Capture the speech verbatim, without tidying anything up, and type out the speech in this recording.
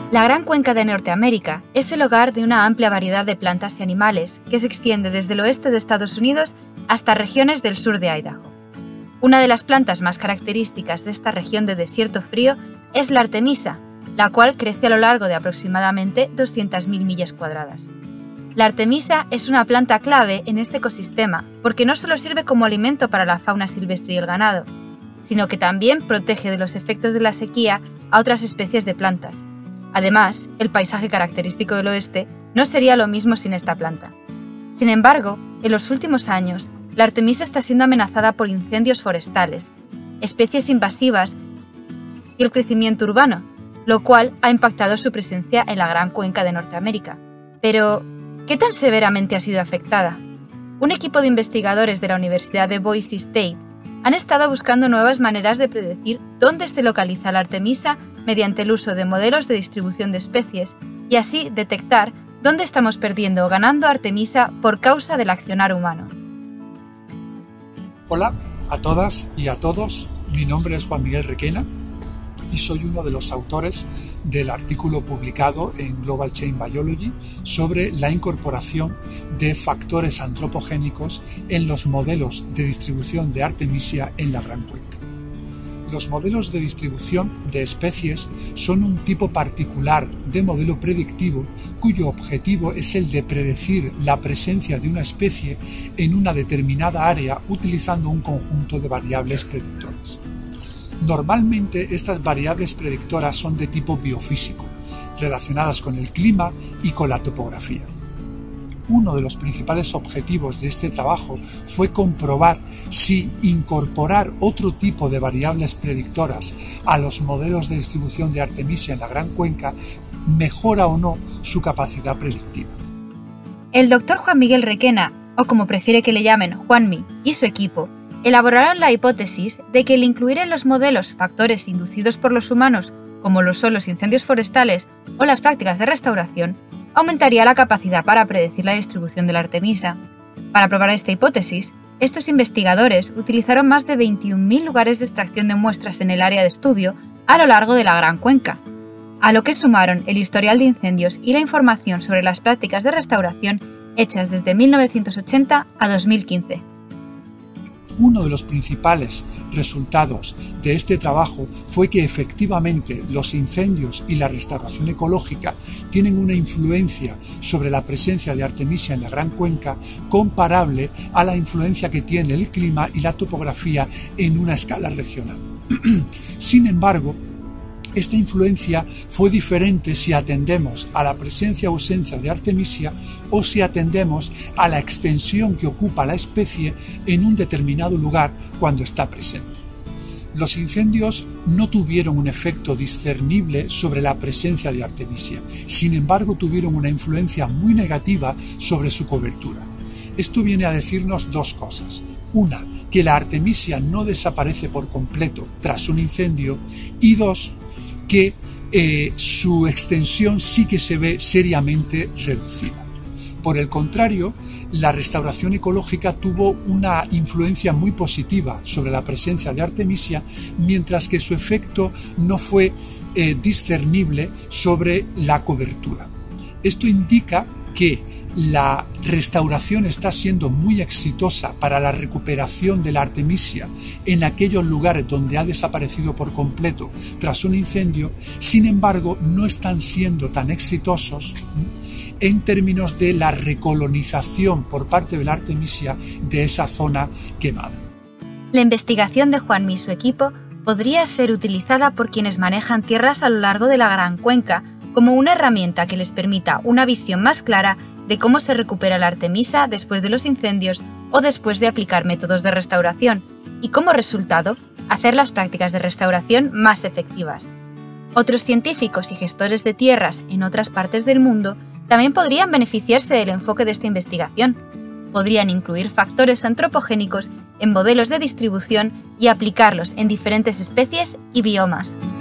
La Gran Cuenca de Norteamérica es el hogar de una amplia variedad de plantas y animales que se extiende desde el oeste de Estados Unidos hasta regiones del sur de Idaho. Una de las plantas más características de esta región de desierto frío es la artemisa, la cual crece a lo largo de aproximadamente doscientas mil millas cuadradas. La artemisa es una planta clave en este ecosistema porque no solo sirve como alimento para la fauna silvestre y el ganado, sino que también protege de los efectos de la sequía a otras especies de plantas. Además, el paisaje característico del oeste no sería lo mismo sin esta planta. Sin embargo, en los últimos años, la artemisa está siendo amenazada por incendios forestales, especies invasivas y el crecimiento urbano, lo cual ha impactado su presencia en la Gran Cuenca de Norteamérica. Pero, ¿qué tan severamente ha sido afectada? Un equipo de investigadores de la Universidad de Boise State han estado buscando nuevas maneras de predecir dónde se localiza la artemisa mediante el uso de modelos de distribución de especies y así detectar dónde estamos perdiendo o ganando artemisa por causa del accionar humano. Hola a todas y a todos, mi nombre es Juan Miguel Requena y soy uno de los autores del artículo publicado en Global Chain Biology sobre la incorporación de factores antropogénicos en los modelos de distribución de Artemisia en la Gran Cuenca. Los modelos de distribución de especies son un tipo particular de modelo predictivo cuyo objetivo es el de predecir la presencia de una especie en una determinada área utilizando un conjunto de variables predictoras. Normalmente estas variables predictoras son de tipo biofísico, relacionadas con el clima y con la topografía. Uno de los principales objetivos de este trabajo fue comprobar si incorporar otro tipo de variables predictoras a los modelos de distribución de Artemisia en la Gran Cuenca mejora o no su capacidad predictiva. El doctor Juan Miguel Requena, o como prefiere que le llamen Juanmi, y su equipo, elaboraron la hipótesis de que el incluir en los modelos factores inducidos por los humanos, como lo son los incendios forestales o las prácticas de restauración, aumentaría la capacidad para predecir la distribución de la artemisa. Para probar esta hipótesis, estos investigadores utilizaron más de veintiún mil lugares de extracción de muestras en el área de estudio a lo largo de la Gran Cuenca, a lo que sumaron el historial de incendios y la información sobre las prácticas de restauración hechas desde mil novecientos ochenta a dos mil quince. Uno de los principales resultados de este trabajo fue que efectivamente los incendios y la restauración ecológica tienen una influencia sobre la presencia de Artemisia en la Gran Cuenca comparable a la influencia que tiene el clima y la topografía en una escala regional. Sin embargo, esta influencia fue diferente si atendemos a la presencia o ausencia de Artemisia o si atendemos a la extensión que ocupa la especie en un determinado lugar cuando está presente. Los incendios no tuvieron un efecto discernible sobre la presencia de Artemisia, sin embargo tuvieron una influencia muy negativa sobre su cobertura. Esto viene a decirnos dos cosas. Una, que la Artemisia no desaparece por completo tras un incendio, y dos, que eh, su extensión sí que se ve seriamente reducida. Por el contrario, la restauración ecológica tuvo una influencia muy positiva sobre la presencia de Artemisia, mientras que su efecto no fue eh, discernible sobre la cobertura. Esto indica que la restauración está siendo muy exitosa para la recuperación de la Artemisia en aquellos lugares donde ha desaparecido por completo tras un incendio. Sin embargo, no están siendo tan exitosos en términos de la recolonización por parte de la Artemisia de esa zona quemada. La investigación de Juanmi y su equipo podría ser utilizada por quienes manejan tierras a lo largo de la Gran Cuenca como una herramienta que les permita una visión más clara de cómo se recupera la artemisa después de los incendios o después de aplicar métodos de restauración, y como resultado, hacer las prácticas de restauración más efectivas. Otros científicos y gestores de tierras en otras partes del mundo también podrían beneficiarse del enfoque de esta investigación. Podrían incluir factores antropogénicos en modelos de distribución y aplicarlos en diferentes especies y biomas.